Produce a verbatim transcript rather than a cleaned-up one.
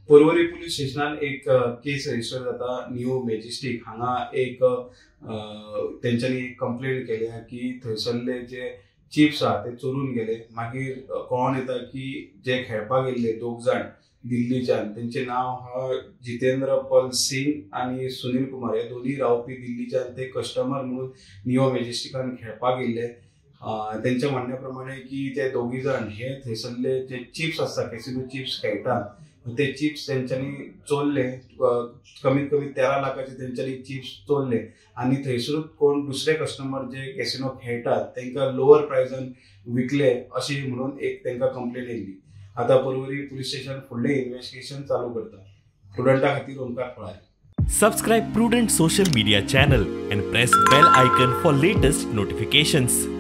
Porvorim police स्टेशनात एक case register जाता न्यू मॅजेस्टिक हांगा एक तेंच्यांनी कंप्लेंट केल्या की थंयसरले जे चिप्स आहा ते चोरून गेले। मागीर कळोन येता की जे खेळपाक गेल्ले दोग जाण दिल्लीच्यान तेंचे नाव हा जितेंद्र पल सिंग आणि सुनील कुमार हे दोन्ही रावपी दिल्लीच्यान ते कस्टमर म्हणून नियो मॅजेस्टिकान खेळपाक गेल्ले। तेंच्या म्हणण्या प्रमाणे की ते दोगी जाण हे थंयसरले जे चिप्स आसता कॅसिनो चिप्स खेळटा ते चिप्स तेंच्यांनी चोरले। कमीत कमी तेरा लाखाचे तेंच्यांनी चिप्स चोरले आणि थंयसरूच कोण दुसरे कस्टमर जे कॅसिनो खेळटात तांकां लोअर प्रायसान विकले अशी म्हणून एक तांकां कंप्लेंट येयल्ली। आता पर्वरी पुलिस स्टेशन फुडले इन्व्हेस्टिगेशन चालू करता। प्रुडंटा खातीर Omkar पळारी। Subscribe Prudent social media channel and press bell icon for latest notifications.